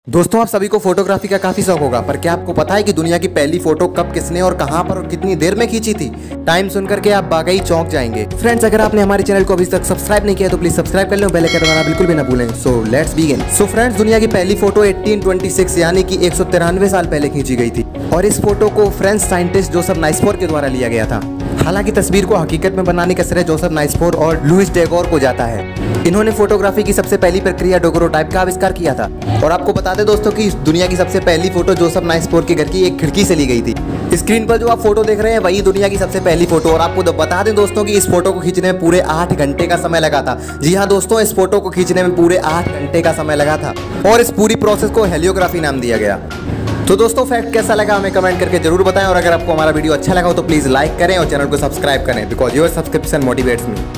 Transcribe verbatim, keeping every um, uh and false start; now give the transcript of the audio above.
दोस्तों, आप सभी को फोटोग्राफी का काफी शौक होगा, पर क्या आपको पता है कि दुनिया की पहली फोटो कब, किसने और कहां पर और कितनी देर में खींची थी? टाइम सुनकर के आप बागई चौंक जाएंगे। फ्रेंड्स, अगर आपने हमारे चैनल को अभी तक सब्सक्राइब नहीं किया तो प्लीज सब्सक्राइब कर लो, बेल आइकन दबाना बिल्कुल भी ना भूलें। So let's begin. So friends, दुनिया की पहली फोटो अठारह सौ छब्बीस यानी कि एक सौ तिरानवे साल पहले खींची गई थी और इस फोटो को फ्रेंच साइंटिस्ट जोसेफ नाइसफोर के द्वारा लिया गया था। हालांकि तस्वीर को हकीकत में बनाने का श्रेय जोसेफ नाइसफोर और लुइस डेगोर को जाता है। इन्होंने फोटोग्राफी की सबसे पहली प्रक्रिया डेगोरोटाइप का आविष्कार किया था। और आपको बता दें दोस्तों कि दुनिया की सबसे पहली फोटो जोसेफ नाइसफोर के घर की एक खिड़की से ली गई थी। स्क्रीन पर जो आप फोटो देख रहे हैं वही दुनिया की सबसे पहली फोटो। और आपको बता दें दोस्तों कि इस फोटो को खींचने में पूरे आठ घंटे का समय लगा था। जी हाँ दोस्तों, इस फोटो को खींचने में पूरे आठ घंटे का समय लगा था और इस पूरी प्रोसेस को हेलियोग्राफी नाम दिया गया। तो दोस्तों, फैक्ट कैसा लगा हमें कमेंट करके जरूर बताएं और अगर आपको हमारा वीडियो अच्छा लगा हो तो प्लीज लाइक करें और चैनल को सब्सक्राइब करें, because your subscription motivates me.